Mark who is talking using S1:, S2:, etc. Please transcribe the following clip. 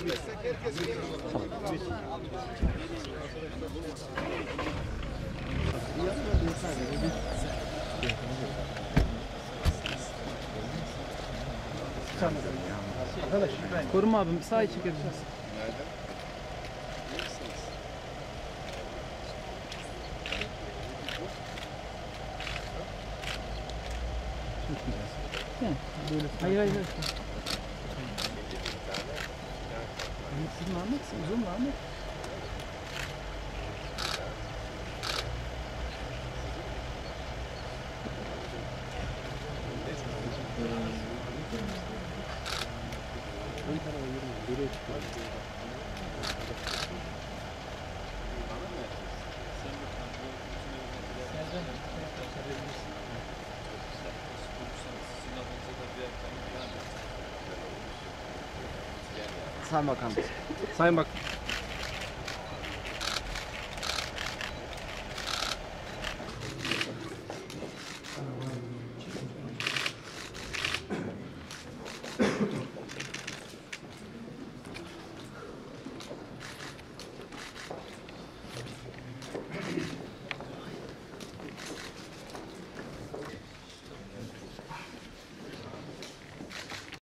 S1: Koruma abim sağa çekebiliriz. Hayır hayır. Sizin Ahmet, uzun mu Ahmet?
S2: Sayın Bakan.
S3: Sayın Bak.